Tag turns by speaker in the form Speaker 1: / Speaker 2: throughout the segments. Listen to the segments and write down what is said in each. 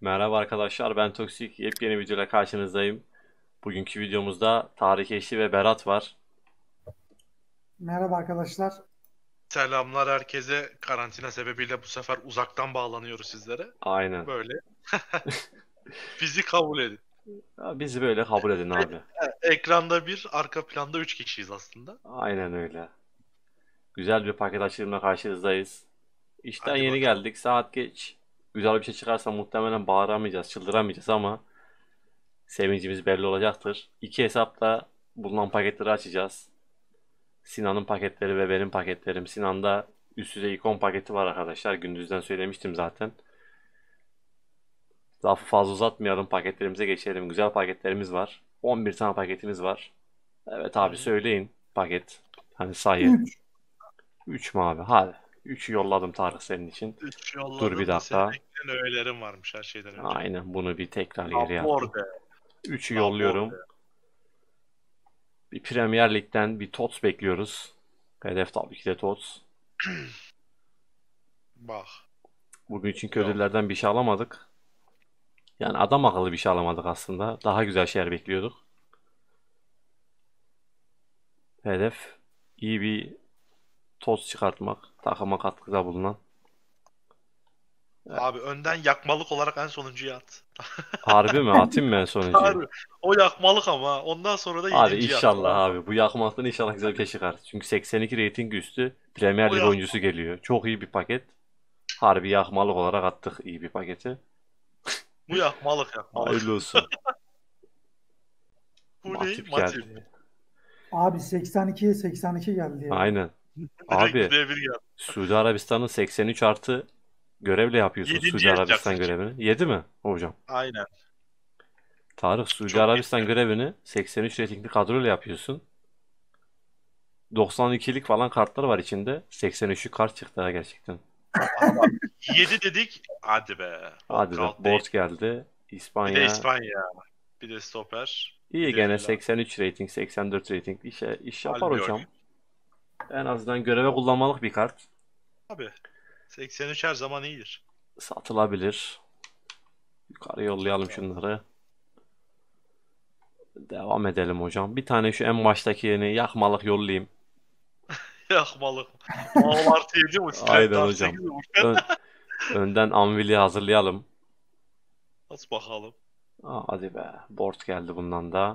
Speaker 1: Merhaba arkadaşlar, ben Toksik. Yepyeni videoyla karşınızdayım. Bugünkü videomuzda Tarık Eşli ve Berat var.
Speaker 2: Merhaba arkadaşlar.
Speaker 3: Selamlar herkese. Karantina sebebiyle bu sefer uzaktan bağlanıyoruz sizlere.
Speaker 1: Aynen.
Speaker 3: Böyle. Bizi kabul edin.
Speaker 1: Ya bizi böyle kabul edin abi.
Speaker 3: Ekranda bir, arka planda 3 kişiyiz aslında.
Speaker 1: Aynen öyle. Güzel bir paket açılımla karşınızdayız. İşten
Speaker 3: Hadi
Speaker 1: yeni
Speaker 3: bakalım.
Speaker 1: geldik, saat geç. Güzel bir şey çıkarsa muhtemelen bağıramayacağız, çıldıramayacağız ama sevincimiz belli olacaktır. İki hesapta bulunan paketleri açacağız. Sinan'ın paketleri ve benim paketlerim. Sinan'da üst düzey ikon paketi var arkadaşlar. Gündüzden söylemiştim zaten. Lafı fazla uzatmayalım, paketlerimize geçelim. Güzel paketlerimiz var. 11 tane paketimiz var. Evet
Speaker 3: Hı
Speaker 1: abi,
Speaker 3: hı.
Speaker 1: söyleyin paket. Hani sayı.
Speaker 2: 3.
Speaker 1: 3 mü abi? Hadi. 3'ü yolladım Tarık senin için.
Speaker 3: 3
Speaker 1: Dur bir
Speaker 3: yolladım da senin
Speaker 1: dakika.
Speaker 3: ekleyen öğelerin varmış her şeyden önce.
Speaker 1: Aynen, bunu bir tekrar geri yaptım.
Speaker 3: Laborde.
Speaker 1: 3'ü
Speaker 3: Laborde.
Speaker 1: yolluyorum. Bir Premier Lig'den bir TOTS bekliyoruz. Hedef tabii ki de TOTS.
Speaker 3: Bak.
Speaker 1: Bugün çünkü
Speaker 3: Yok.
Speaker 1: ödüllerden bir şey alamadık. Yani adam akıllı bir şey alamadık aslında. Daha güzel şeyler bekliyorduk. Hedef iyi bir TOTS çıkartmak. Takıma katkıda bulunan.
Speaker 3: Abi önden yakmalık olarak en sonuncuya at.
Speaker 1: Harbi mi? Atayım mı en sonuncuyu?
Speaker 3: Harbi. O yakmalık ama ondan sonra da
Speaker 1: Hadi
Speaker 3: yedinciye at.
Speaker 1: inşallah abi. Bu yakmaktan inşallah güzel bir şey çıkar. Çünkü 82 rating üstü Premier
Speaker 3: O,
Speaker 1: Lig
Speaker 3: yak
Speaker 1: oyuncusu geliyor. Çok iyi bir paket. Harbi yakmalık olarak attık iyi bir paketi.
Speaker 3: bu yakmalık yakmalık.
Speaker 1: Hayırlı olsun.
Speaker 3: Bu ne?
Speaker 1: Matip
Speaker 3: Matip.
Speaker 1: geldi.
Speaker 2: Abi 82'ye 82 geldi ya.
Speaker 1: Aynen.
Speaker 3: Direkt
Speaker 1: Abi
Speaker 3: birebir geldi.
Speaker 1: Suudi Arabistan'ın 83 artı görevle yapıyorsun Suudi
Speaker 3: Yedinciye
Speaker 1: Arabistan
Speaker 3: atacaksın şimdi.
Speaker 1: görevini. 7 mi hocam?
Speaker 3: Aynen.
Speaker 1: Tarık, Suudi
Speaker 3: Çok
Speaker 1: Arabistan
Speaker 3: iyi.
Speaker 1: görevini 83 ratingli kadroyla yapıyorsun. 92'lik falan kartlar var içinde. 83'lük kart çıktı ha gerçekten.
Speaker 3: Abi bak, 7 dedik. Hadi be.
Speaker 1: Hadi de
Speaker 3: Walkout değil.
Speaker 1: Bolt geldi.
Speaker 3: Bir de
Speaker 1: İspanya.
Speaker 3: İspanya. Bir de stoper. Bir
Speaker 1: İyi,
Speaker 3: de
Speaker 1: gene
Speaker 3: Villa.
Speaker 1: 83 rating, 84 rating iş yapar
Speaker 3: Albiol.
Speaker 1: hocam. En azından göreve kullanmalık bir kart.
Speaker 3: Abi 83 her zaman iyidir.
Speaker 1: Satılabilir. Yukarı yollayalım şunları. Devam edelim hocam. Bir tane şu en baştaki yeni yakmalık yollayayım.
Speaker 3: Yakmalık. Mal artı 7 mi? Strength
Speaker 1: Aynen
Speaker 3: artı
Speaker 1: hocam.
Speaker 3: 8 mi?
Speaker 1: Önden Anvil'i hazırlayalım.
Speaker 3: Aç bakalım.
Speaker 1: Hadi be. Board geldi bundan da.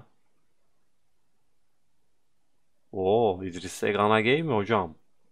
Speaker 1: Oo, İdrisse Ganagay mi hocam?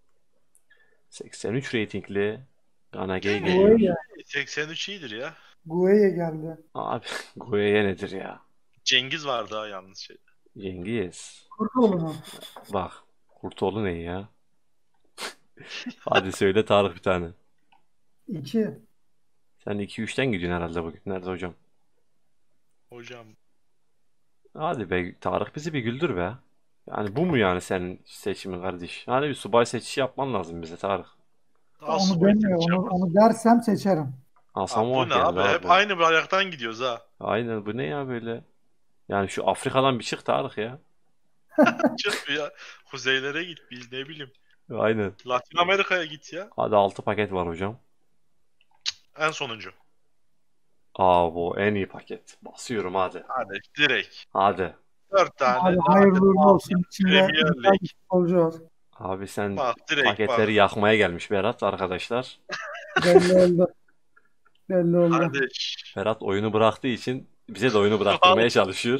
Speaker 1: 83 ratingli Ganagay geliyor.
Speaker 2: Gueye,
Speaker 3: 83 iyidir ya.
Speaker 2: Gueye geldi.
Speaker 1: Abi Gueye nedir ya?
Speaker 3: Cengiz var daha yalnız şey.
Speaker 1: Cengiz.
Speaker 2: Kurtoğlu mu?
Speaker 1: Bak. Kurtoğlu ne ya? Hadi söyle Tarık bir tane.
Speaker 2: 2.
Speaker 1: Sen 2-3'ten gidiyorsun herhalde bugün. Nerede hocam?
Speaker 3: Hocam.
Speaker 1: Hadi be Tarık, bizi bir güldür be. Yani bu mu yani senin seçimin kardeş? Hani bir subay seçişi yapman lazım bize Tarık.
Speaker 3: Nasıl
Speaker 2: Onu
Speaker 3: bu
Speaker 2: demiyor.
Speaker 3: seçeceğim?
Speaker 2: Onu dersem seçerim.
Speaker 3: Abi bu
Speaker 1: Asamoah
Speaker 3: ne
Speaker 1: geldi
Speaker 3: abi? Hep
Speaker 1: abi.
Speaker 3: aynı bir ayaktan gidiyoruz ha.
Speaker 1: Aynen, bu ne ya böyle? Yani şu Afrika'dan bir çık Tarık ya.
Speaker 3: Çık ya. Kuzeylere git. Biz ne bileyim.
Speaker 1: Aynen.
Speaker 3: Latin Amerika'ya git ya.
Speaker 1: Hadi 6 paket var hocam.
Speaker 3: En sonuncu.
Speaker 1: Bu en iyi paket. Basıyorum hadi.
Speaker 3: Hadi direkt.
Speaker 1: Hadi.
Speaker 3: 4 tane
Speaker 2: Abi
Speaker 3: nadir
Speaker 2: hayırlı uğurlu olsun. İçinde
Speaker 3: Premier
Speaker 2: güzel
Speaker 3: Lig.
Speaker 2: bir futbolcu var.
Speaker 1: Abi sen
Speaker 3: Bak direkt bak.
Speaker 1: paketleri yakmaya gelmiş Berat arkadaşlar.
Speaker 2: Belli oldu. Belli oldu.
Speaker 3: Kardeş.
Speaker 1: Berat oyunu bıraktığı için bize de oyunu bıraktırmaya çalışıyor.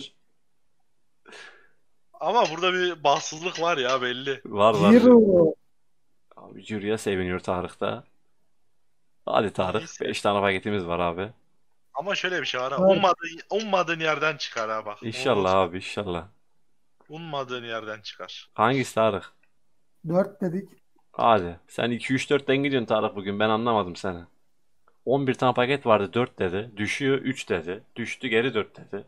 Speaker 3: Ama burada bir bahtsızlık var ya belli.
Speaker 1: Var var.
Speaker 2: Ciro.
Speaker 1: Abi Jüriye seviniyor Tarık da. Hadi Tarık.
Speaker 3: Neyse.
Speaker 1: 5 tane paketimiz var abi.
Speaker 3: Ama şöyle bir şey var ha.
Speaker 2: Evet.
Speaker 3: Ummadığın yerden çıkar ha bak. Onu
Speaker 1: İnşallah
Speaker 3: unutma.
Speaker 1: abi, inşallah.
Speaker 3: Ummadığın yerden çıkar.
Speaker 1: Hangisi Tarık?
Speaker 2: 4 dedik.
Speaker 1: Hadi. Sen 2-3-4'ten gidiyorsun Tarık bugün. Ben anlamadım seni. 11 tane paket vardı, 4 dedi. Düşüyor 3 dedi. Düştü geri 4 dedi.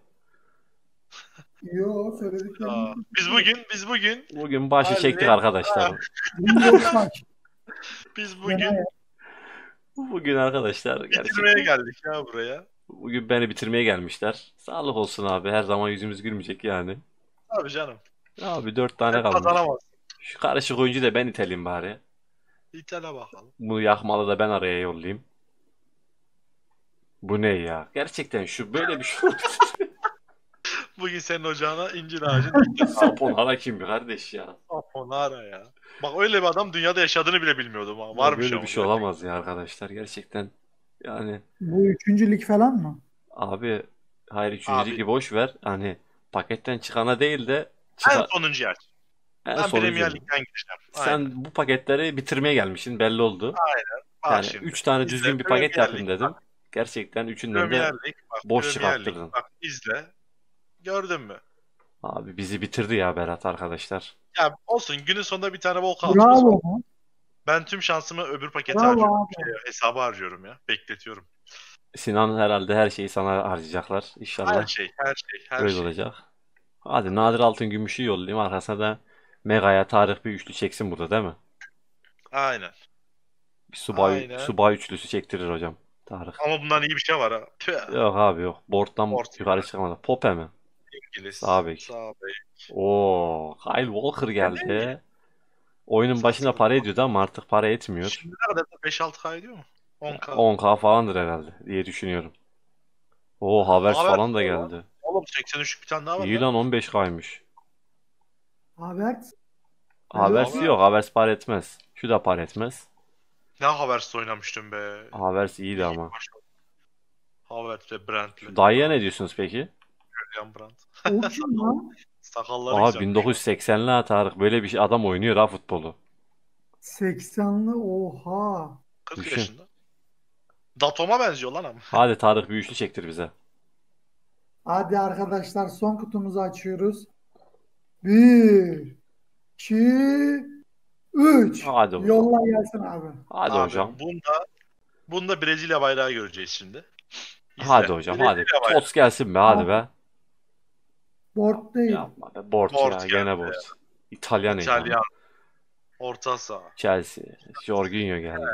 Speaker 2: Yo söylediklerim.
Speaker 3: Biz bugün
Speaker 1: Bugün başı çektik
Speaker 3: Ali,
Speaker 1: arkadaşlar.
Speaker 2: Bingo maç.
Speaker 3: biz
Speaker 2: Gene
Speaker 3: bugün
Speaker 1: Bugün arkadaşlar
Speaker 3: bitirmeye
Speaker 1: gerçekten.
Speaker 3: geldik ya buraya.
Speaker 1: Bugün beni bitirmeye gelmişler. Sağlık olsun abi. Her zaman yüzümüz gülmeyecek yani.
Speaker 3: Abi canım.
Speaker 1: Abi 4 tane
Speaker 3: Hep
Speaker 1: kalmış.
Speaker 3: kazanamaz.
Speaker 1: Şu karışık oyuncu da ben iteleyim bari.
Speaker 3: İtale bakalım.
Speaker 1: Bunu yakmalı da ben araya yollayayım. Bu ne ya? Gerçekten şu böyle bir şey oldu.
Speaker 3: Bugün senin ocağına incir ağacı dikti.
Speaker 1: Saponara kim bir kardeş ya?
Speaker 3: Saponara ya. Bak öyle bir adam dünyada yaşadığını bile bilmiyordum ha.
Speaker 1: Ya
Speaker 3: Varmış
Speaker 1: böyle
Speaker 3: ama
Speaker 1: bir şey
Speaker 3: gerçekten.
Speaker 1: olamaz ya arkadaşlar. Gerçekten yani
Speaker 2: Bu üçüncü lig falan mı?
Speaker 1: abi hayır üçüncü
Speaker 3: Abi
Speaker 1: ligi boş ver. Hani paketten çıkana değil de
Speaker 3: en
Speaker 1: çıka
Speaker 3: sonuncu yer.
Speaker 1: en
Speaker 3: Ben
Speaker 1: sonuncu
Speaker 3: Premier
Speaker 1: mu?
Speaker 3: Lig'den gireceğim. Aynen.
Speaker 1: Sen bu paketleri bitirmeye gelmişsin belli oldu.
Speaker 3: Aynen. Bak
Speaker 1: Yani
Speaker 3: şimdi.
Speaker 1: 3 tane
Speaker 3: İzle.
Speaker 1: düzgün bir paket
Speaker 3: Premier Lig.
Speaker 1: yapayım dedim. Gerçekten üçünden
Speaker 3: Premier
Speaker 1: de
Speaker 3: Lig. Bak
Speaker 1: boş
Speaker 3: Premier Lig.
Speaker 1: çıkarttırdın.
Speaker 3: Bak izle. Gördün mü?
Speaker 1: Abi bizi bitirdi ya Berat arkadaşlar.
Speaker 3: Ya olsun günün sonunda bir tane walkout'umuz var.
Speaker 2: Bravo mu?
Speaker 3: Ben tüm şansımı öbür pakete
Speaker 2: Bravo
Speaker 3: harcıyorum.
Speaker 2: abi.
Speaker 3: Hesaba harcıyorum ya. Bekletiyorum.
Speaker 1: Sinan herhalde her şeyi sana harcayacaklar.
Speaker 3: Her
Speaker 1: İnşallah
Speaker 3: şey, her şey, her
Speaker 1: öyle
Speaker 3: şey.
Speaker 1: olacak. Hadi Nadir Altın Gümüş'ü yollayayım. Arkasına da Mega'ya Tarık bir üçlü çeksin burada değil mi?
Speaker 3: Aynen.
Speaker 1: Bir
Speaker 3: Aynen.
Speaker 1: subay üçlüsü çektirir hocam. Tarık.
Speaker 3: Ama bundan iyi bir şey var ha. Tüh.
Speaker 1: Yok abi yok. Board'dan yukarı
Speaker 3: Portegal,
Speaker 1: çıkamadı. Pope mi?
Speaker 3: İngiliz,
Speaker 1: Sağ bek.
Speaker 3: sağ bek.
Speaker 1: Oo, Kyle Walker
Speaker 3: Yani
Speaker 1: geldi. Oyunun başında
Speaker 3: satılır.
Speaker 1: para ediyordu ama artık para etmiyor.
Speaker 3: Şimdi ne kadar? 5-6K ediyor mu? 10K.
Speaker 1: 10K falandır herhalde diye düşünüyorum. Oo, Havertz
Speaker 3: Haber
Speaker 1: falan da
Speaker 3: var lan.
Speaker 1: geldi.
Speaker 3: Oğlum 83 bir tane daha var
Speaker 1: İyi
Speaker 3: lan.
Speaker 1: lan 15K'ymış.
Speaker 2: Havertz. Evet.
Speaker 1: Havertz yok.
Speaker 3: Haber.
Speaker 1: Havertz para etmez. Şu da para etmez.
Speaker 3: Ne Havertz'le oynamıştım be.
Speaker 1: Havertz iyiydi
Speaker 3: İyi
Speaker 1: ama.
Speaker 3: maç. Havertz ve Brandt'le.
Speaker 1: Şu dayıya ne diyorsunuz peki?
Speaker 3: Julian Brandt.
Speaker 2: O kim lan?
Speaker 3: Sakalları
Speaker 1: Aha
Speaker 3: güzelmiş.
Speaker 1: 1980'li ha Tarık. Böyle bir şey adam oynuyor ha futbolu.
Speaker 2: 80'li oha.
Speaker 3: 40
Speaker 1: Düşün.
Speaker 3: yaşında. Datom'a benziyor lan ama.
Speaker 1: Hadi Tarık bir üçlü çektir bize.
Speaker 2: Hadi arkadaşlar son kutumuzu açıyoruz. 1, 2, 3.
Speaker 1: Hadi hocam.
Speaker 2: Yolla gelsin abi.
Speaker 1: Hadi
Speaker 3: Abi
Speaker 1: hocam.
Speaker 3: bunda Brezilya bayrağı göreceğiz şimdi.
Speaker 1: Hadi
Speaker 3: İzle.
Speaker 1: hocam hadi.
Speaker 3: Brezilya bayrağı.
Speaker 1: Tots gelsin be hadi be.
Speaker 2: Board değil.
Speaker 1: Yapma be. Board
Speaker 3: Board
Speaker 1: ya.
Speaker 3: geldi
Speaker 1: Gene board. İtalyan ya.
Speaker 3: İtalyan. Orta saha.
Speaker 1: Chelsea. Jorginho geldi.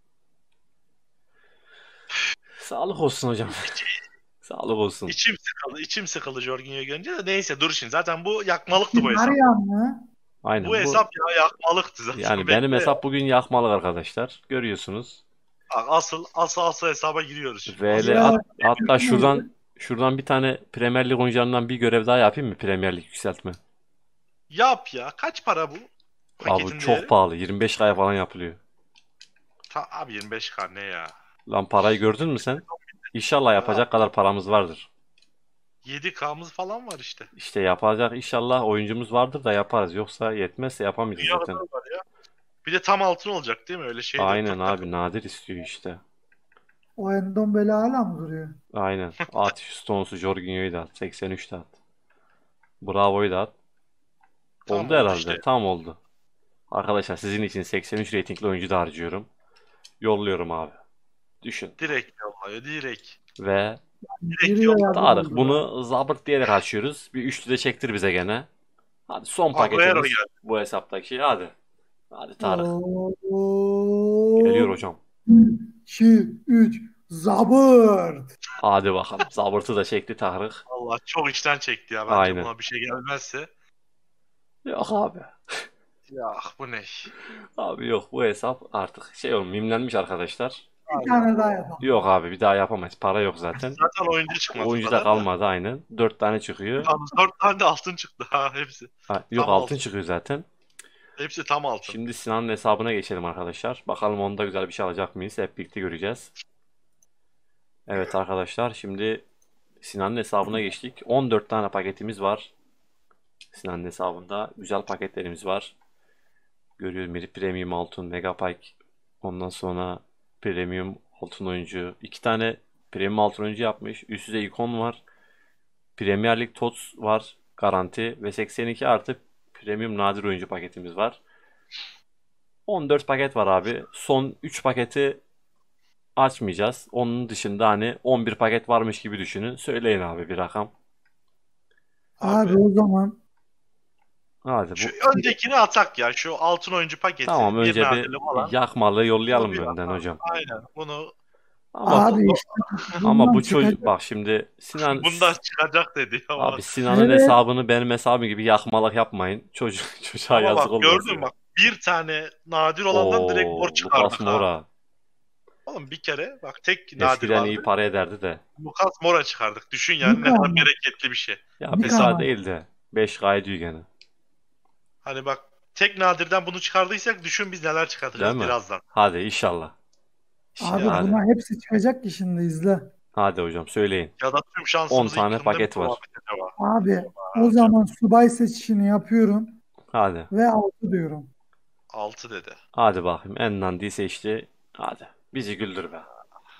Speaker 1: Sağlık olsun hocam. Sağlık olsun.
Speaker 3: İçim sıkıldı Jorginho'yu görünce de neyse dur şimdi. Zaten bu yakmalıktı bu hesap.
Speaker 2: Arayan mı?
Speaker 1: Aynen
Speaker 3: Bu hesap ya yakmalıktı zaten.
Speaker 1: yani
Speaker 3: Bekle
Speaker 1: benim
Speaker 3: ya.
Speaker 1: hesap bugün yakmalık arkadaşlar. Görüyorsunuz.
Speaker 3: Bak, asıl hesaba giriyoruz şimdi.
Speaker 1: VL
Speaker 2: Ya,
Speaker 1: hatta şuradan bir tane Premier Lig oyuncularından bir görev daha yapayım mı? Premier Lig yükseltme.
Speaker 3: Yap ya. Kaç para bu?
Speaker 1: Abi
Speaker 3: Paketin
Speaker 1: çok
Speaker 3: değeri?
Speaker 1: pahalı. 25K'ya falan yapılıyor.
Speaker 3: Abi 25K ne ya?
Speaker 1: Lan parayı gördün mü sen? İnşallah yapacak kadar paramız vardır.
Speaker 3: 7K'mız falan var işte.
Speaker 1: İşte yapacak inşallah oyuncumuz vardır da yaparız. Yoksa yetmezse yapamayız
Speaker 3: Dünya
Speaker 1: zaten.
Speaker 3: kadar var ya. Bir de tam altın olacak değil mi? Öyle şey de yok.
Speaker 1: Aynen
Speaker 3: Tak
Speaker 1: abi
Speaker 3: tak.
Speaker 1: nadir istiyor işte.
Speaker 2: O Endombele hala mı duruyor?
Speaker 1: Aynen. At şu Stones'u Jorginho'yu da at. 83 de at. Bravo'yu da at.
Speaker 3: Tam
Speaker 1: Oldu
Speaker 3: oldu
Speaker 1: herhalde.
Speaker 3: işte.
Speaker 1: Tam oldu. Arkadaşlar sizin için 83 reytingli oyuncu da harcıyorum. Yolluyorum abi. Düşün.
Speaker 3: Direkt yolluyor. Direkt.
Speaker 1: Ve
Speaker 3: Direkt
Speaker 2: Giriyor
Speaker 3: yolluyor.
Speaker 2: yardım
Speaker 1: Tarık
Speaker 2: oldu.
Speaker 1: bunu zabırt diyerek açıyoruz. Bir üçlü de çektir bize gene. Hadi son
Speaker 3: Agüero
Speaker 1: paketimiz
Speaker 3: geldi.
Speaker 1: bu hesaptaki. Hadi. Hadi Tarık.
Speaker 2: Oo.
Speaker 1: Geliyor hocam.
Speaker 2: 2, 3. Zabırt.
Speaker 1: Hadi bakalım. Zabırtı da çekti Tarık.
Speaker 3: Allah çok içten çekti ya. Bence
Speaker 1: Aynen.
Speaker 3: buna bir şey gelmezse.
Speaker 1: Yok abi.
Speaker 3: Ya bu ne?
Speaker 1: Abi yok bu hesap artık şey olmuş mimlenmiş arkadaşlar.
Speaker 2: Bir tane daha yapalım.
Speaker 1: Yok abi bir daha yapamayız. Para yok zaten.
Speaker 3: Zaten oyuncu çıkmadı.
Speaker 1: Oyuncu
Speaker 3: o
Speaker 1: da
Speaker 3: kadar
Speaker 1: kalmadı aynen. 4 tane çıkıyor.
Speaker 3: Yalnız 4 tane de altın çıktı ha hepsi.
Speaker 1: Yok
Speaker 3: Tam
Speaker 1: altın
Speaker 3: altın.
Speaker 1: çıkıyor zaten.
Speaker 3: Hepsi tam altın.
Speaker 1: Şimdi Sinan'ın hesabına geçelim arkadaşlar. Bakalım onda güzel bir şey alacak mıyız? Hep birlikte göreceğiz. Evet arkadaşlar şimdi Sinan'ın hesabına geçtik. 14 tane paketimiz var. Sinan'ın hesabında güzel paketlerimiz var. Görüyorum biri Premium Altın, Megapike. Ondan sonra Premium Altın oyuncu. 2 tane Premium Altın oyuncu yapmış. Üst düzey ikon var. Premier Lig TOTS var. Garanti. Ve 82 artı Premium nadir oyuncu paketimiz var. 14 paket var abi. Son 3 paketi açmayacağız. Onun dışında hani 11 paket varmış gibi düşünün. Söyleyin abi bir rakam.
Speaker 2: Abi o zaman
Speaker 1: Hadi
Speaker 3: Şu
Speaker 1: bu.
Speaker 3: öndekini atak ya. Şu altın oyuncu paketi.
Speaker 1: Tamam
Speaker 3: bir
Speaker 1: önce bir
Speaker 3: nadirli falan.
Speaker 1: yakmalı yollayalım
Speaker 3: Bunu bir
Speaker 1: önden
Speaker 3: atak.
Speaker 1: hocam.
Speaker 3: Aynen. Bunu
Speaker 1: Ama
Speaker 2: abi işte
Speaker 1: ama
Speaker 2: bundan
Speaker 1: bu çocuk
Speaker 2: çıkacak.
Speaker 1: bak şimdi Sinan
Speaker 3: bundan çıkacak dedi ama.
Speaker 1: abi Sinan'ın
Speaker 2: Evet.
Speaker 1: hesabını benim hesabım gibi yakmalık yapmayın. Çocuğa
Speaker 3: Ama
Speaker 1: yazık
Speaker 3: bak
Speaker 1: olmaz
Speaker 3: gördün mü
Speaker 1: ya.
Speaker 3: bak. Bir tane nadir olandan direkt
Speaker 1: Oo,
Speaker 3: borç
Speaker 1: Lucas
Speaker 3: çıkardık ha.
Speaker 1: Moura.
Speaker 3: Oğlum bir kere bak tek nadir
Speaker 1: Eskiden
Speaker 3: vardı.
Speaker 1: iyi para ederdi de.
Speaker 3: Lucas Moura çıkardık. Düşün yani ne
Speaker 2: Luka
Speaker 3: kadar
Speaker 2: mı?
Speaker 3: bereketli bir şey.
Speaker 1: Ya
Speaker 2: Bir
Speaker 1: bir saat
Speaker 2: tane.
Speaker 1: değil de 5 gayet iyi gene.
Speaker 3: Hani bak tek nadirden bunu çıkardıysak düşün biz neler
Speaker 1: Değil
Speaker 3: çıkartacağız
Speaker 1: mi?
Speaker 3: birazdan.
Speaker 1: Hadi inşallah.
Speaker 2: Abi
Speaker 1: Hadi.
Speaker 2: buna hepsi çıkacak ki şimdi izle.
Speaker 1: Hadi hocam söyleyin.
Speaker 3: Ya da tüm
Speaker 1: 10
Speaker 3: şansımızı
Speaker 1: tane
Speaker 3: ilk turunda mı
Speaker 1: paket var.
Speaker 3: kullandık acaba?
Speaker 2: Abi o zaman subay seçişini yapıyorum
Speaker 1: Hadi.
Speaker 2: ve 6 diyorum.
Speaker 3: 6 dedi.
Speaker 1: Hadi bakayım. En dandiyi seçti. Hadi. Bizi güldür be.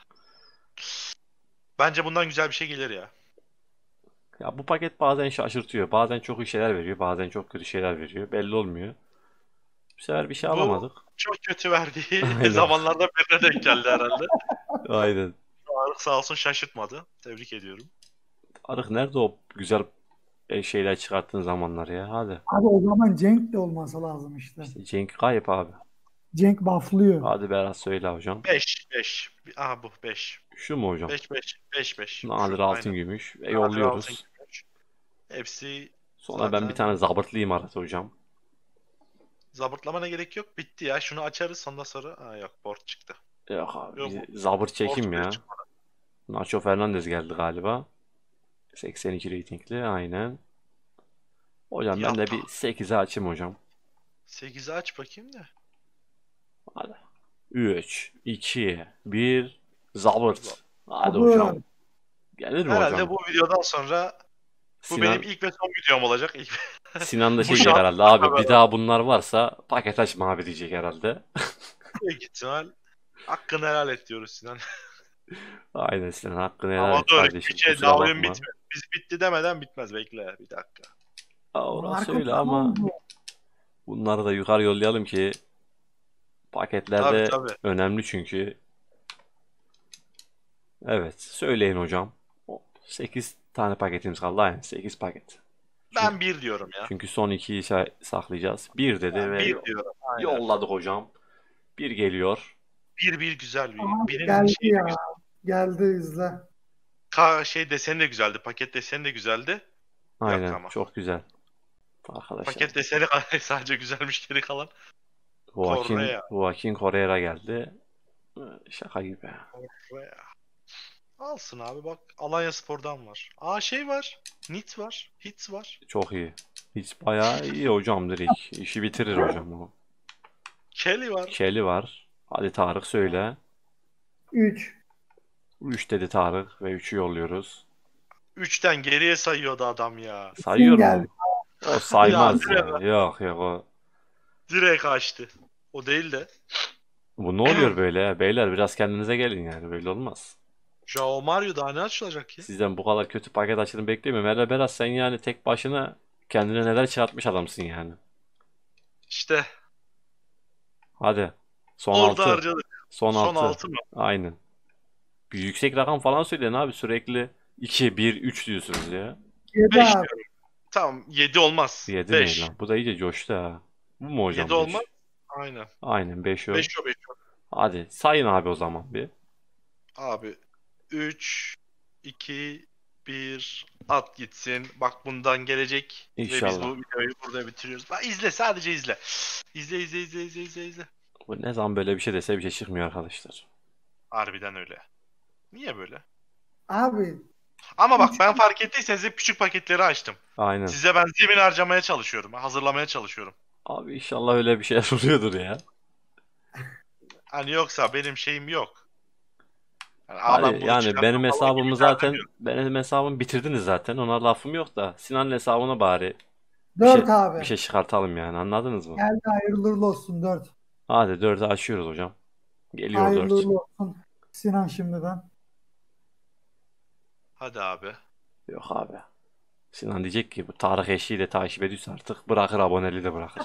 Speaker 3: Bence bundan güzel bir şey gelir ya.
Speaker 1: Ya bu paket bazen şaşırtıyor. Bazen çok iyi şeyler veriyor. Bazen çok kötü şeyler veriyor. Belli olmuyor. Bu sefer bir şey
Speaker 3: Bu
Speaker 1: alamadık.
Speaker 3: çok kötü verdiği
Speaker 1: Aynen.
Speaker 3: zamanlardan birine denk geldi herhalde.
Speaker 1: Aynen.
Speaker 3: Tarık sağ olsun şaşırtmadı. Tebrik ediyorum.
Speaker 1: Arık nerede o güzel şeyler çıkarttığın zamanlar ya? Hadi.
Speaker 2: Abi o zaman Cenk de olması lazım işte.
Speaker 1: İşte Cenk kayıp abi.
Speaker 2: Cenk bufflıyor.
Speaker 1: Hadi Berat söyle hocam.
Speaker 3: 5 5. Aha bu 5.
Speaker 1: Şu mu hocam?
Speaker 3: 5 5 5 5.
Speaker 1: Nadir altın gümüş. Yolluyoruz.
Speaker 3: Hepsi
Speaker 1: Sonra ben bir
Speaker 3: zaten
Speaker 1: tane zabırtlayayım arada hocam.
Speaker 3: zabırtlamana gerek yok. Bitti ya. Şunu açarız ondan sonra. Aa yok borç çıktı.
Speaker 1: Yok abi.
Speaker 3: Yok,
Speaker 1: Bir zabırt çekim
Speaker 3: borç
Speaker 1: ya.
Speaker 3: çıkmadı.
Speaker 1: Nacho Fernandez geldi galiba. 82 reytingli aynen. Hocam ben de
Speaker 3: Yapma.
Speaker 1: bir 8'e açayım hocam.
Speaker 3: 8'i aç bakayım da.
Speaker 1: Hadi. 3, 2, 1. Zabırt. Hadi
Speaker 2: Abi
Speaker 1: hocam. Gelir mi
Speaker 3: Herhalde
Speaker 1: hocam?
Speaker 3: bu videodan sonra bu benim
Speaker 1: Sinan,
Speaker 3: ilk ve son videom olacak.
Speaker 1: Sinan da şey
Speaker 3: Bu
Speaker 1: diyecek
Speaker 3: şans
Speaker 1: herhalde. Abi bir
Speaker 3: böyle.
Speaker 1: daha bunlar varsa paket açma abi diyecek herhalde.
Speaker 3: Büyük ihtimal hakkını helal et diyoruz Sinan.
Speaker 1: Aynen Sinan hakkını helal
Speaker 3: Ama
Speaker 1: et
Speaker 3: dur
Speaker 1: kardeşim.
Speaker 3: bir şey
Speaker 1: Kusura
Speaker 3: daha oyun
Speaker 1: bakma.
Speaker 3: bitmedi. Biz bitti demeden bitmez bekle bir dakika.
Speaker 1: Aa, orası
Speaker 2: Marco
Speaker 1: öyle ama
Speaker 2: oldu.
Speaker 1: bunları da yukarı yollayalım ki
Speaker 3: Tabii
Speaker 1: paketlerde
Speaker 3: tabii.
Speaker 1: önemli çünkü. Evet söyleyin hocam. 8 tane paketimiz kaldı aynen 8 paket. Çünkü,
Speaker 3: Ben bir diyorum ya.
Speaker 1: çünkü son 2'yi saklayacağız. 1 dedi
Speaker 3: Ben
Speaker 1: ve
Speaker 3: bir diyorum. Aynen.
Speaker 1: yolladık hocam. 1 geliyor.
Speaker 3: Bir güzel bir.
Speaker 2: Abi
Speaker 3: Birinin
Speaker 2: geldi
Speaker 3: şeyi de
Speaker 2: ya.
Speaker 3: güzel.
Speaker 2: Geldi izle.
Speaker 3: Şey deseni de güzeldi. Paket deseni de güzeldi. Yok
Speaker 1: Aynen
Speaker 3: ama.
Speaker 1: çok güzel. Arkadaşlar.
Speaker 3: Paket deseni sadece güzelmiş geri kalan. Correa.
Speaker 1: Joaquin Correa geldi. Şaka gibi.
Speaker 3: Correa. Alsın abi bak. Alanya Spor'dan var. Aa şey var. Nit var. Hits var.
Speaker 1: Çok iyi. Hiç bayağı iyi hocam direkt. İşi bitirir hocam o.
Speaker 3: Kelly var.
Speaker 1: Kelly var. Hadi Tarık söyle.
Speaker 2: 3.
Speaker 1: 3 dedi Tarık ve 3'ü yolluyoruz.
Speaker 3: 3'ten geriye sayıyordu adam ya.
Speaker 1: Sayıyor
Speaker 2: geldi.
Speaker 1: mu? O saymaz
Speaker 3: Ya,
Speaker 1: ya. Yok yok o.
Speaker 3: Direkt açtı. O değil de.
Speaker 1: Bu ne oluyor böyle ya? Beyler biraz kendinize gelin yani. Böyle olmaz.
Speaker 3: Joao Mario daha ne açılacak ya?
Speaker 1: Sizden bu kadar kötü paket açılım beklemiyorum. Hele Berat sen yani tek başına kendine neler çıkartmış adamsın yani.
Speaker 3: İşte
Speaker 1: Hadi. Son
Speaker 3: orada
Speaker 1: 6.
Speaker 3: harcadık.
Speaker 1: Son
Speaker 3: Son
Speaker 1: 6.
Speaker 3: 6 mı?
Speaker 1: Aynen. Bir yüksek rakam falan söyleyin abi. Sürekli 2, 1, 3 diyorsunuz ya.
Speaker 2: 7
Speaker 3: 5
Speaker 2: abi.
Speaker 3: diyorum. Tamam 7 olmaz.
Speaker 1: 7 ne
Speaker 3: 5.
Speaker 1: lan? Bu da iyice coştu ha. Bu mu hocam
Speaker 3: 7
Speaker 1: 5?
Speaker 3: olmaz. Aynen.
Speaker 1: Aynen 5 o.
Speaker 3: 5 o 5 o.
Speaker 1: Hadi sayın abi o zaman bir.
Speaker 3: Abi 3 2 1 at gitsin. Bak bundan gelecek ve biz
Speaker 1: İnşallah.
Speaker 3: bu videoyu burada bitiriyoruz. Bak izle sadece izle. İzle izle izle izle izle izle.
Speaker 1: Bu ne zaman böyle bir şey dese bir şey çıkmıyor arkadaşlar.
Speaker 3: Harbiden öyle. Niye böyle?
Speaker 2: Abi
Speaker 3: Ama bak ben fark ettiyseniz hep küçük paketleri açtım.
Speaker 1: Aynen.
Speaker 3: Size ben zemin harcamaya çalışıyorum. Hazırlamaya çalışıyorum.
Speaker 1: Abi inşallah öyle bir şeyler oluyordur ya.
Speaker 3: Hani yoksa benim şeyim yok. Yani,
Speaker 1: Hadi
Speaker 3: ben bunu
Speaker 1: yani
Speaker 3: çıkarttım
Speaker 1: benim
Speaker 3: falan
Speaker 1: hesabımı
Speaker 3: gibi
Speaker 1: zaten
Speaker 3: derdim yok.
Speaker 1: benim hesabımı bitirdiniz zaten. Ona lafım yok da Sinan'ın hesabına bari
Speaker 2: 4 abi.
Speaker 1: bir şey çıkartalım yani anladınız mı?
Speaker 2: Geldi hayırlı uğurlu olsun 4.
Speaker 1: Hadi 4'ü açıyoruz hocam. Geliyor
Speaker 2: Hayırlı
Speaker 1: 4.
Speaker 2: uğurlu olsun. Sinan şimdiden.
Speaker 3: Hadi abi.
Speaker 1: Yok abi. Sinan diyecek ki bu Tarık eşiği de takip ediyorsa artık bırakır aboneliği de bırakır.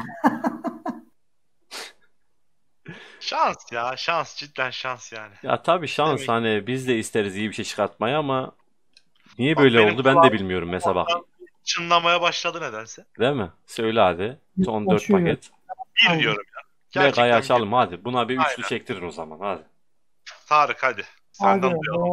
Speaker 3: Şans ya. Şans. Cidden şans yani.
Speaker 1: Ya tabii şans
Speaker 3: Demek-
Speaker 1: hani biz de isteriz iyi bir şey çıkartmayı ama niye
Speaker 3: Bak
Speaker 1: böyle
Speaker 3: benim
Speaker 1: oldu ben de
Speaker 3: kulağım
Speaker 1: bilmiyorum mesela bak.
Speaker 3: çınlamaya başladı nedense.
Speaker 1: Değil mi? Söyle hadi. Son 4
Speaker 2: Açıyor.
Speaker 1: paket.
Speaker 3: Bir
Speaker 2: Tamam.
Speaker 3: diyorum ya.
Speaker 1: Mega'yı
Speaker 3: Gerçekten
Speaker 1: açalım hadi. Buna bir üçlü
Speaker 3: Aynen.
Speaker 1: çektirin o zaman hadi.
Speaker 3: Tarık hadi.
Speaker 2: Hadi.
Speaker 3: Senden duyalım.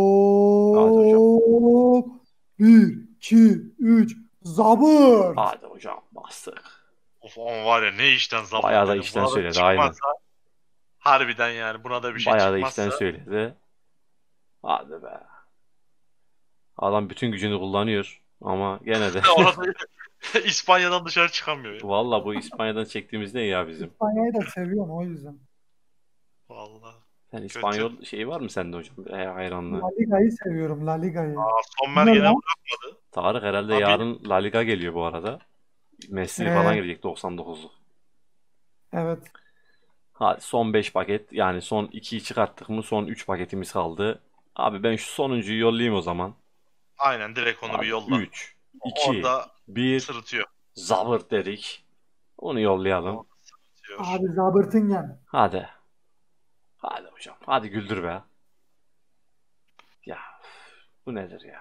Speaker 2: Hop. 1, 2, 3. Zabır.
Speaker 1: Hadi hocam bastık.
Speaker 3: Of ama var ya ne işten zaman
Speaker 1: Bayağı da
Speaker 3: dedim.
Speaker 1: işten
Speaker 3: Buna da
Speaker 1: söyledi,
Speaker 3: çıkmazsa Harbiden yani buna da bir şey
Speaker 1: Bayağı da içten
Speaker 3: çıkmazsa.
Speaker 1: söyledi. Hadi be. Adam bütün gücünü kullanıyor ama gene de
Speaker 3: Orada İspanya'dan dışarı çıkamıyor ya.
Speaker 1: valla bu İspanya'dan çektiğimiz ne ya bizim?
Speaker 2: İspanya'yı da seviyorum o yüzden.
Speaker 3: Vallahi
Speaker 1: Sen
Speaker 3: kötü.
Speaker 1: İspanyol şeyi var mı sende hocam? Hayranlığı.
Speaker 2: La Liga'yı seviyorum, La Liga'yı.
Speaker 3: Sommer
Speaker 2: Ne
Speaker 3: gene
Speaker 2: lan?
Speaker 3: bırakmadı.
Speaker 1: Tarık herhalde
Speaker 3: Abi
Speaker 1: yarın La Liga geliyor bu arada. Messi falan
Speaker 2: Ee,
Speaker 1: gelecek 99'luk.
Speaker 2: evet.
Speaker 1: Hadi son 5 paket yani son 2'yi çıkarttık mı son 3 paketimiz kaldı. Abi ben şu sonuncuyu yollayayım o zaman.
Speaker 3: aynen direkt onu bir
Speaker 1: Abi
Speaker 3: yolla.
Speaker 1: 3, 2,
Speaker 3: Orada
Speaker 1: 1
Speaker 3: sırıtıyor.
Speaker 1: zabırt dedik. Onu yollayalım.
Speaker 3: Orada sırıtıyor.
Speaker 2: Abi Zabırtingen.
Speaker 1: Hadi. Hadi hocam. Hadi güldür be. Ya bu nedir ya?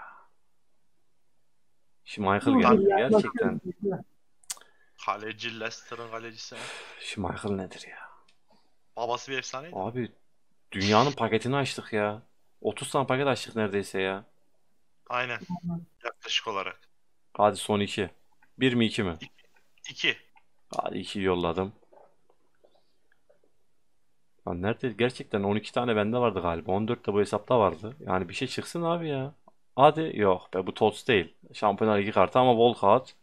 Speaker 1: Schmeichel
Speaker 2: Dur
Speaker 1: geldi
Speaker 2: ya, bakıyorum.
Speaker 1: gerçekten.
Speaker 2: Bekle.
Speaker 3: Kaleci Leicester'ın kalecisi.
Speaker 1: Schmeichel nedir ya?
Speaker 3: Babası bir efsaneydi.
Speaker 1: Abi dünyanın paketini açtık ya. 30 tane paket açtık neredeyse ya.
Speaker 3: Aynen. Yaklaşık olarak.
Speaker 1: Hadi son 2. 1 mi 2 mi?
Speaker 3: 2.
Speaker 1: Hadi 2 yolladım. Lan nerede? Gerçekten 12 tane bende vardı galiba. 14 de bu hesapta vardı. Yani bir şey çıksın abi ya. Hadi yok be bu TOTS değil. Şampiyonlar Ligi kartı ama Volkart.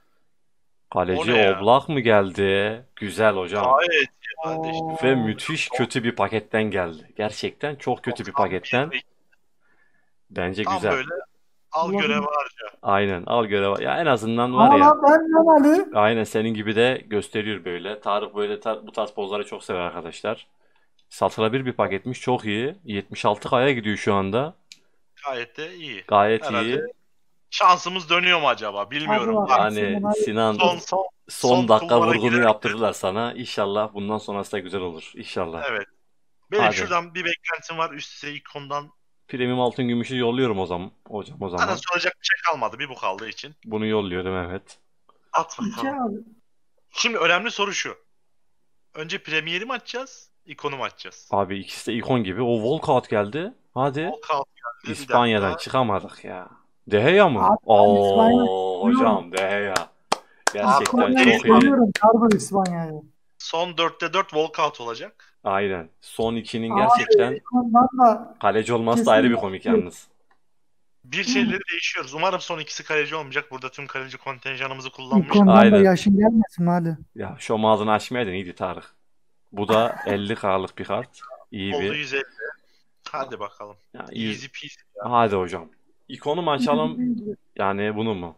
Speaker 3: O
Speaker 1: Kaleci
Speaker 3: ne ya?
Speaker 1: Oblak mı geldi? Güzel hocam.
Speaker 3: Gayet ya.
Speaker 1: Ve
Speaker 2: Oo,
Speaker 1: müthiş kötü bir paketten geldi. Gerçekten çok kötü bir paketten.
Speaker 3: 91'lik.
Speaker 1: Bence
Speaker 3: Tam
Speaker 1: güzel.
Speaker 3: böyle al görev
Speaker 2: olabilir.
Speaker 3: harca.
Speaker 1: Aynen al görev. Ya en azından var
Speaker 2: Aa
Speaker 1: ya.
Speaker 2: lan ben Ali.
Speaker 1: Aynen senin gibi de gösteriyor böyle. Tarık böyle bu tarz pozları çok sever arkadaşlar. Satılabilir bir paketmiş. Çok iyi. 76 kaya gidiyor şu anda.
Speaker 3: Gayet de iyi.
Speaker 1: Gayet
Speaker 3: Herhalde
Speaker 1: iyi.
Speaker 3: şansımız dönüyor mu acaba?
Speaker 2: Hadi
Speaker 3: Bilmiyorum.
Speaker 2: bakalım
Speaker 3: Artık
Speaker 1: Yani
Speaker 2: Sinan Ali.
Speaker 1: Sinan
Speaker 3: son
Speaker 1: son dakika
Speaker 3: kulvara
Speaker 1: vurgunu
Speaker 3: girer.
Speaker 1: yaptırdılar sana. İnşallah bundan sonrası da güzel olur. İnşallah.
Speaker 3: Evet. Benim
Speaker 1: Hadi.
Speaker 3: şuradan bir beklentim var. Üst düzey ikondan.
Speaker 1: Premium altın gümüşü yolluyorum o zaman. Hocam o
Speaker 3: Zaten
Speaker 1: zaman.
Speaker 3: soracak bir şey kalmadı. Bir bu kaldığı için.
Speaker 1: Bunu yolluyorum evet.
Speaker 3: At
Speaker 2: İki
Speaker 3: bakalım.
Speaker 2: abi.
Speaker 3: Şimdi önemli soru şu. Önce Premier'i mi açacağız? İkonu mu açacağız?
Speaker 1: Abi ikisi de ikon gibi. O walkout geldi. Hadi.
Speaker 3: Walkout geldi. Bir
Speaker 1: İspanya'dan
Speaker 3: dakika.
Speaker 1: çıkamadık ya. De Gea mı?
Speaker 2: Abi ben İspanya
Speaker 1: Oo
Speaker 2: istiyorum.
Speaker 1: hocam De Gea.
Speaker 3: Abi o
Speaker 1: Gerçekten
Speaker 2: İspanya'yı
Speaker 3: değil
Speaker 1: çok iyi.
Speaker 3: bak.
Speaker 2: seviyorum. Kargo İspanya'yı.
Speaker 3: Son 4'te 4 walkout olacak.
Speaker 1: Aynen. Son ikinin
Speaker 2: Abi
Speaker 1: gerçekten
Speaker 2: ikondan da
Speaker 1: kaleci olması da ayrı bir
Speaker 2: kesin
Speaker 1: komik yalnız.
Speaker 3: Bir şeyleri değişiyoruz. Umarım son ikisi kaleci olmayacak. Burada tüm kaleci kontenjanımızı kullanmış.
Speaker 2: ikondan da
Speaker 1: Aynen.
Speaker 2: yaşın gelmesin hadi.
Speaker 1: Ya şu ağzını açmayaydın iyiydi Tarık. Bu da 50K'lık bir kart. İyi
Speaker 3: Oldu
Speaker 1: bir.
Speaker 3: 150. Hadi bakalım.
Speaker 1: Ya,
Speaker 3: Easy peasy.
Speaker 1: hadi hocam. İkonu mu açalım? Yani bunu mu?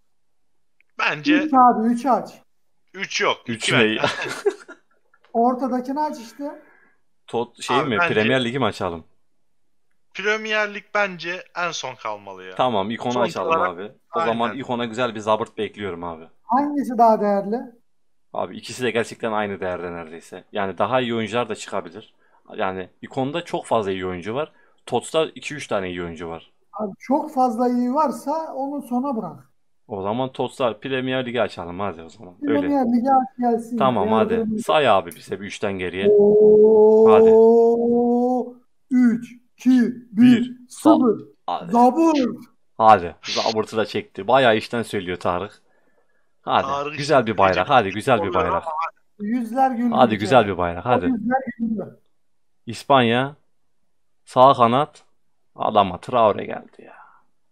Speaker 3: Bence
Speaker 2: 3 abi 3 aç.
Speaker 3: 3 yok.
Speaker 1: 3
Speaker 3: 2
Speaker 1: ne?
Speaker 3: bence.
Speaker 2: Ortadakini aç işte.
Speaker 1: Şey
Speaker 3: Abi
Speaker 1: mi?
Speaker 3: bence
Speaker 1: Premier Ligi mi açalım?
Speaker 3: Premier Lig bence en son kalmalı ya.
Speaker 1: Tamam ikonu
Speaker 3: Sonuç
Speaker 1: açalım
Speaker 3: olarak
Speaker 1: abi. O zaman
Speaker 3: aynen.
Speaker 1: ikona güzel bir zabırt bekliyorum abi.
Speaker 2: Hangisi daha değerli?
Speaker 1: Abi ikisi de gerçekten aynı değerde neredeyse. Yani daha iyi oyuncular da çıkabilir. Yani ikonda çok fazla iyi oyuncu var. TOTS'ta 2-3 tane iyi oyuncu var.
Speaker 2: Abi çok fazla iyi varsa onu sona bırak.
Speaker 1: O zaman TOTS'ta Premier Ligi açalım hadi o zaman. Öyle.
Speaker 2: Premier Lig'e aç gelsin ya.
Speaker 1: Tamam hadi.
Speaker 2: Yardımcı.
Speaker 1: Say abi bize bir 3'ten geriye. Hadi.
Speaker 2: Oo, 3, 2, 1,
Speaker 1: 1.
Speaker 2: 0.
Speaker 1: Hadi.
Speaker 2: Zabur.
Speaker 1: Hadi. Zabırtı da çekti. Bayağı işten söylüyor Tarık. Hadi.
Speaker 3: Tarık
Speaker 1: Güzel bir bayrak.
Speaker 3: söyleyecek
Speaker 1: Hadi güzel bir
Speaker 3: oluyor
Speaker 1: bayrak.
Speaker 3: ama
Speaker 2: Yüzler güldü
Speaker 1: Hadi
Speaker 2: bir
Speaker 1: güzel
Speaker 2: kere.
Speaker 1: bir bayrak.
Speaker 2: O
Speaker 1: Hadi.
Speaker 2: yüzler güldü.
Speaker 1: İspanya. Sağ kanat. Adama Traore geldi ya.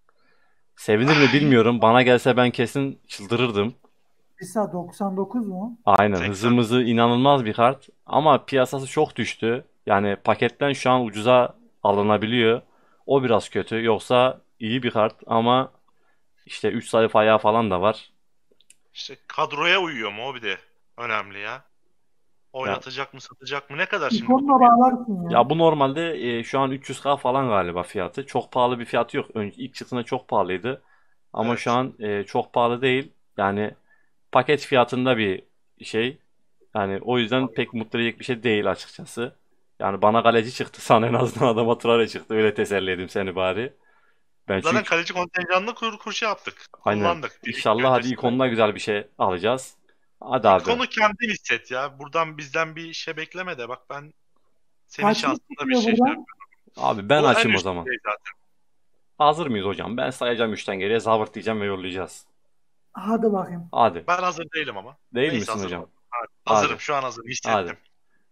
Speaker 1: Sevinir mi bilmiyorum. Bana gelse ben kesin çıldırırdım.
Speaker 2: İsa 99 mu?
Speaker 1: Aynen.
Speaker 3: 80.
Speaker 1: Hızımızı inanılmaz bir kart. Ama piyasası çok düştü. Yani paketten şu an ucuza alınabiliyor. O biraz kötü. Yoksa iyi bir kart ama işte 3 sayfa ayağı falan da var.
Speaker 3: işte kadroya uyuyor mu o bir de önemli ya.
Speaker 1: Ya,
Speaker 3: Oynatacak mı satacak mı ne kadar şimdi bu
Speaker 2: İkonla bağlarsın ya.
Speaker 1: ya bu normalde şu an 300K falan galiba fiyatı. Çok pahalı bir fiyatı yok. İlk çıktığında çok pahalıydı. Ama şu
Speaker 3: Evet.
Speaker 1: an çok pahalı değil. Yani paket fiyatında bir şey. Yani o yüzden pek mutlu edecek bir şey değil açıkçası. Yani bana kaleci çıktı. Sana en azından adama Traore çıktı. Öyle teselli edeyim seni bari. Ben
Speaker 3: Zaten
Speaker 1: çünkü
Speaker 3: kaleci kontenjanını şey yaptık.
Speaker 1: aynen.
Speaker 3: Kullandık. Bir iki
Speaker 1: İnşallah hadi
Speaker 3: öncesinde.
Speaker 1: ikonuna güzel bir şey alacağız. Hadi abi.
Speaker 3: İkonu kendin hisset ya. Buradan bizden bir şey bekleme de. Bak ben senin
Speaker 2: Kaçlık
Speaker 3: şansında bir
Speaker 2: çıkıyor
Speaker 3: şey
Speaker 2: buradan?
Speaker 3: yapıyorum.
Speaker 1: Abi ben
Speaker 3: Bu en
Speaker 1: açayım o
Speaker 3: üst
Speaker 1: zaman.
Speaker 3: düzey zaten.
Speaker 1: Hazır mıyız hocam? Ben sayacağım 3'ten geriye. Zabırt diyeceğim ve yollayacağız.
Speaker 2: Hadi bakayım.
Speaker 1: Hadi.
Speaker 3: Ben hazır değilim ama.
Speaker 1: Değil
Speaker 3: Neyse
Speaker 1: misin
Speaker 3: hazırım.
Speaker 1: hocam?
Speaker 3: Hadi.
Speaker 1: Hadi.
Speaker 3: Hazırım. Şu an hazırım.
Speaker 1: Hadi.
Speaker 3: Hissettim.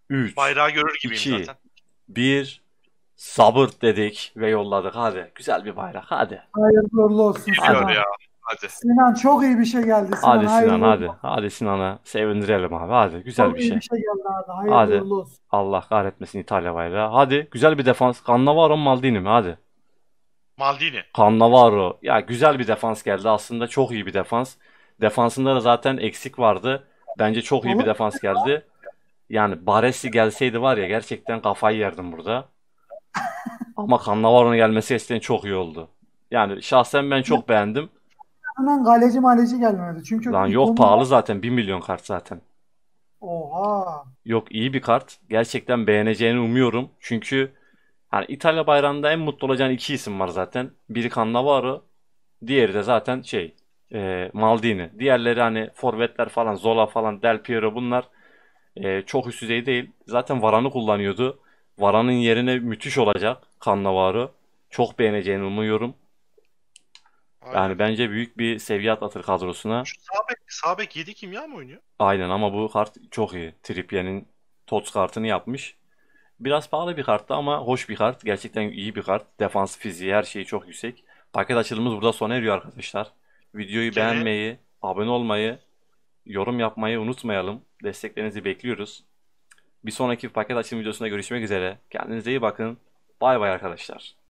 Speaker 1: 3,
Speaker 3: Bayrağı görür gibiyim
Speaker 1: 2,
Speaker 3: zaten.
Speaker 1: 1. Sabır dedik ve yolladık. Hadi. Güzel bir bayrak. Hadi.
Speaker 2: Hayırlı uğurlu olsun
Speaker 3: Geliyor
Speaker 2: Sinan.
Speaker 3: ya. Hadi.
Speaker 2: Sinan çok iyi bir şey geldi Sinan.
Speaker 1: Hadi Sinan
Speaker 2: Hayırlı
Speaker 1: hadi.
Speaker 2: uğurlu.
Speaker 1: Hadi Sinan'ı sevindirelim abi. Hadi. Güzel
Speaker 2: Çok
Speaker 1: bir
Speaker 2: iyi
Speaker 1: şey.
Speaker 2: bir şey geldi abi. Hayırlı
Speaker 1: Hadi.
Speaker 2: uğurlu olsun.
Speaker 1: Allah kahretmesin İtalya bayrağı. Hadi. Güzel bir defans. Cannavaro mu Maldini mi? Hadi.
Speaker 3: Maldini.
Speaker 1: Cannavaro. Ya güzel bir defans geldi. Aslında çok iyi bir defans. Defansında da zaten eksik vardı. Bence çok iyi bir
Speaker 2: Oğlum
Speaker 1: defans geldi. Yani Baresi gelseydi var ya gerçekten kafayı yerdim burada. Ama Cannavaro'nun gelmesi gerçekten çok iyi oldu. Yani şahsen ben çok beğendim.
Speaker 2: Sinan'dan kaleci maleci gelmedi. Çünkü
Speaker 1: Lan yok
Speaker 2: ikonu
Speaker 1: pahalı zaten 1 milyon kart zaten.
Speaker 2: oha.
Speaker 1: Yok iyi bir kart. Gerçekten beğeneceğini umuyorum. Çünkü hani İtalya bayrağında en mutlu olacağın iki isim var zaten. Biri Cannavaro, diğeri de zaten Maldini. Diğerleri hani forvetler falan Zola falan Del Piero bunlar çok üst düzey değil. Zaten Varane'ı kullanıyordu. Varane'ın yerine müthiş olacak Cannavaro. Çok beğeneceğini umuyorum.
Speaker 3: Aynen.
Speaker 1: Yani bence büyük bir seviye atlatır kadrosuna.
Speaker 3: Şu sağ bek 7 kimya mı oynuyor?
Speaker 1: Aynen ama bu kart çok iyi. Trippier'in TOTS kartını yapmış. Biraz pahalı bir karttı ama hoş bir kart. Gerçekten iyi bir kart. Defans fiziği her şeyi çok yüksek. Paket açılımımız burada sona eriyor arkadaşlar. Videoyu
Speaker 3: Gene
Speaker 1: beğenmeyi, abone olmayı, yorum yapmayı unutmayalım. Desteklerinizi bekliyoruz. Bir sonraki paket açılım videosunda görüşmek üzere. Kendinize iyi bakın. Bay bay arkadaşlar.